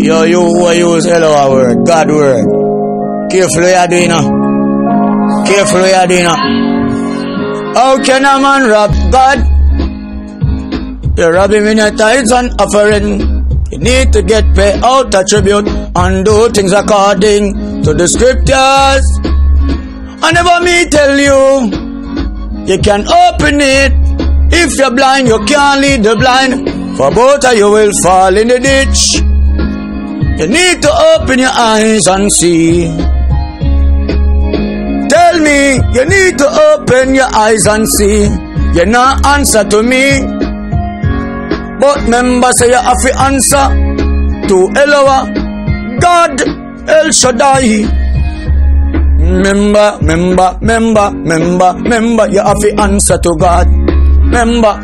Yo, you who use hello word, God word. Careful what you doing now. Careful what you doing now. How can a man rob God? You rob him in your tithes and offering. You need to get paid out a tribute and do things according to the scriptures. I never me tell you, you can open it. If you're blind, you can't lead the blind. For both of you will fall in the ditch. You need to open your eyes and see. Tell me, you need to open your eyes and see. You not answer to me, but remember say you have to answer to Eloah, God, El Shaddai. Remember, you have to answer to God. Remember,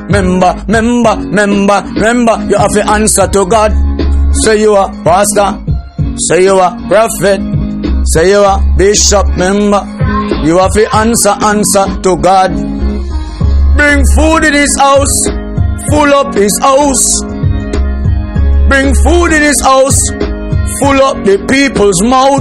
you have to answer to God. Say you are pastor, say you are prophet, say you are bishop, member. You have to answer to God. Bring food in his house, full up his house. Bring food in his house, full up the people's mouth.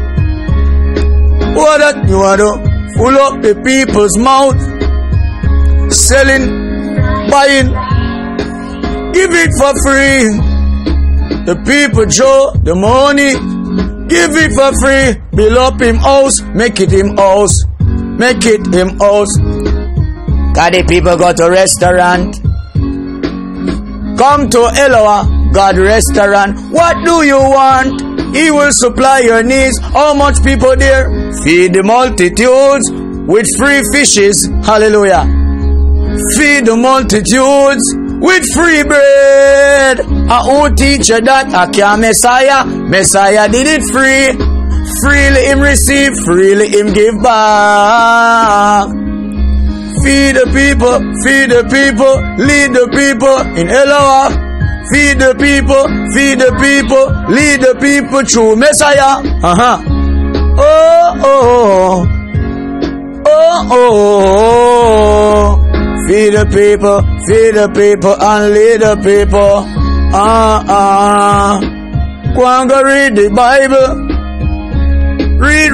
What that you want to full up the people's mouth? Selling, buying, give it for free. The people show the money, give it for free. Build up him house, make it him house, make it him house. God, the people go to restaurant. Come to Eloah, God restaurant. What do you want? He will supply your needs. How much people there? Feed the multitudes with free fishes. Hallelujah. Feed the multitudes with free bread. Who teach you that? Can't Messiah? Messiah did it free. Freely him receive, freely him give back. Feed the people, lead the people in Eloah. Feed the people, lead the people through Messiah. Feed the people and lead the people. Go and go read the Bible. Read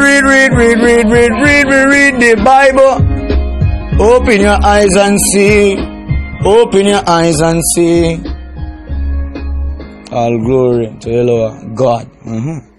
the Bible. Open your eyes and see. Open your eyes and see. All glory to Eloah, God.